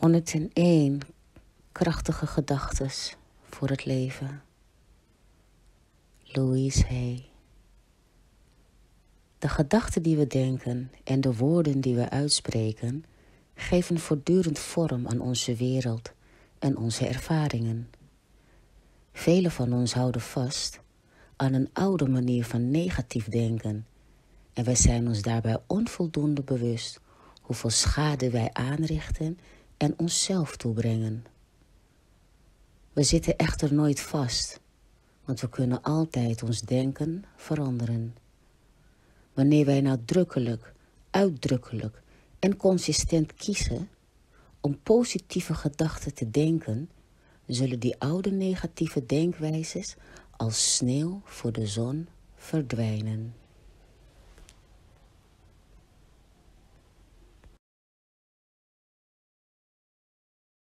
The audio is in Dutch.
101 krachtige gedachtes voor het leven. Louise Hay. De gedachten die we denken en de woorden die we uitspreken geven voortdurend vorm aan onze wereld en onze ervaringen. Velen van ons houden vast aan een oude manier van negatief denken en wij zijn ons daarbij onvoldoende bewust hoeveel schade wij aanrichten en onszelf toebrengen. We zitten echter nooit vast, want we kunnen altijd ons denken veranderen. Wanneer wij nadrukkelijk, uitdrukkelijk en consistent kiezen om positieve gedachten te denken, zullen die oude negatieve denkwijzes als sneeuw voor de zon verdwijnen.